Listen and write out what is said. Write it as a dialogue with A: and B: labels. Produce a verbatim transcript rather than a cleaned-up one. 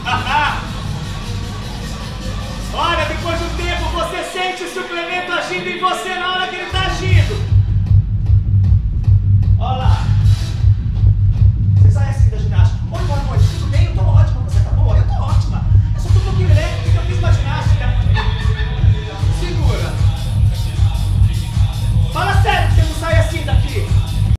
A: Olha, depois de um tempo você sente o suplemento agindo em você